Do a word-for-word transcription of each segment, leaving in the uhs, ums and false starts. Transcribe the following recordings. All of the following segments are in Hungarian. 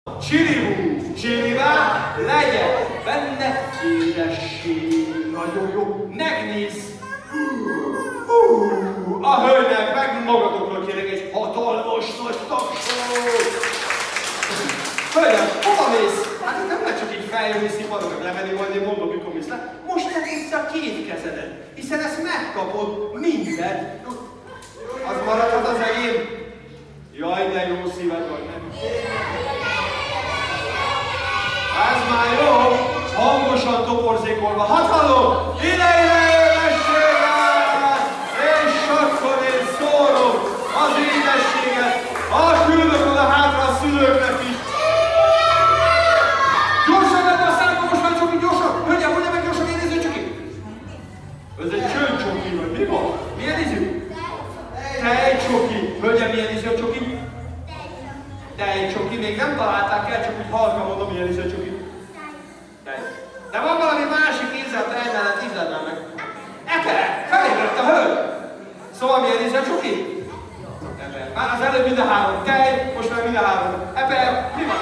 Csiribú, csiribá, legyen benne édesség. Nagyon jó, megnézz. Uh, a hölgynek meg magatokra kérek egy hatalmas nagy tapsot. Hölgyem, hova mész? Hát itt nem lehet csak így feljönni, szipadra, meg lemenni, majd én mondom, mikor mész le. Most te vissza a két kezedet, hiszen ezt megkapod mindent. Az maradhat az enyém. Jaj, de jó szíved vagy, nem? Ez már jó, hangosan toporzékolva. Hát hallom, ide ide édességet! És akkor én szólom az édességet. Ah, küldök oda hátra a szülőknek is. Gyorsan lenne a számba, most már csoki, gyorsan! Hölgyem, mondja meg gyorsan, milyen ízű csoki? Ez egy csöncsoki, vagy mi van? Milyen ízű? Tejcsoki. Hölgyem, milyen ízű a csoki? Tejcsoki. Még nem találták el, csak úgy halkan mondom, milyen ízű a csoki. Tej. De van valami másik íze a tej mellett, ízled már meg. Eke! Felébredt a hölgy! Szóval milyen ízű a csoki? Eper. Már az előbb mind a három tej, most már mind a három. Eper, mi van?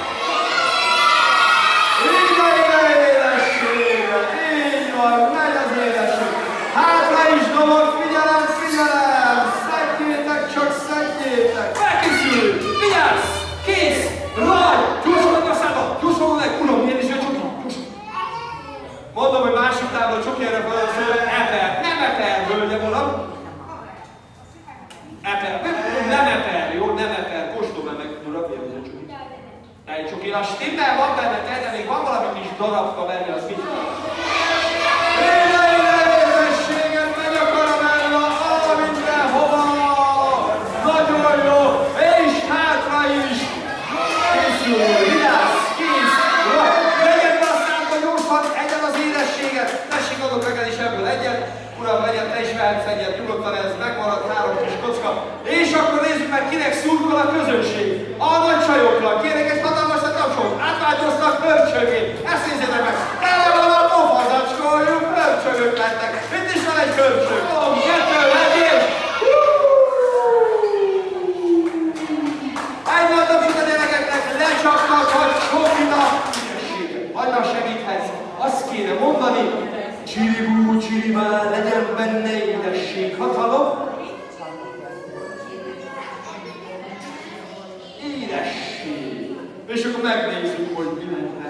Így van, édességet! Így van, megy az édesség! Hátra is dobok, figyelem, figyelem! Szedjétek, csak szedjétek! Felkészül! Vigyázz! Kész! Raj! Gyorsan adj a szába! Gyorsan van egy uram, milyen is a csoki? Gyorsan! Mondom, hogy másik tábla a csoki erre fel a szó, eper! Nem eper, hölgyem uram! Eper! Nem eper, jó? Nem eper! Kóstolj meg, uram, milyen is a csoki? Egy csoki, a stimmel van benne, de még van valami kis darabka benne, az mit? Ide, ide, édességet, megy a karamella, ah, mindenhova! Nagyon jó! És hátra is! Készül! Vigyázz! Kész! Legyen be a számba gyorsan, egyen az édességet! Tessék, adok neked is ebből egyet. Uram, legyen, te is vehetsz egyet, nyugodtan ez megmaradt három kis kocka. És akkor nézzük meg, kinek szurkol a közönség. A nagy csajoknak. Kérek egy hatalmas tapsot. Átváltoztak hörcsögét. Ezt nézzétek meg. Tele van a pofazacskójuk, hörcsögök lettek. Itt is van egy hörcsög. Om, kettő, legyél! Egy nagy tapsot a gyerekeknek, lecsapnak, hogy sokina. Anna segíthetsz. Azt kéne mondani, csiribú, csiribá, legyen benne édesség. Hatalom? Édesség. És akkor megnézzük, hogy mi lehet.